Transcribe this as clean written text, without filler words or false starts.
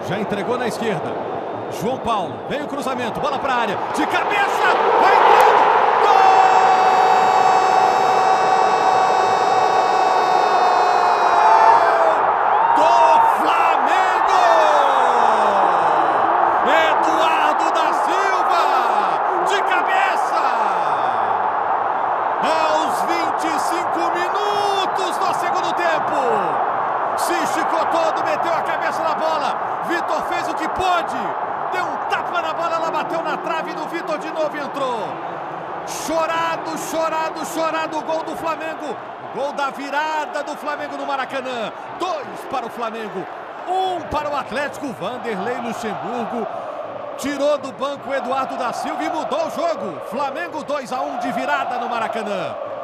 Já entregou na esquerda. João Paulo, vem o cruzamento, bola para a área, de cabeça, vai entrando, gol! Do Flamengo! Eduardo da Silva, de cabeça! Aos 25 minutos do segundo tempo, se esticou todo, meteu a cabeça na bola, Vitor fez o que pôde, deu um tapa na bola, ela bateu na trave do Vitor de novo e entrou. Chorado, chorado, chorado o gol do Flamengo. Gol da virada do Flamengo no Maracanã. 2 para o Flamengo, 1 para o Atlético. Vanderlei Luxemburgo tirou do banco o Eduardo da Silva e mudou o jogo. Flamengo 2-1 de virada no Maracanã.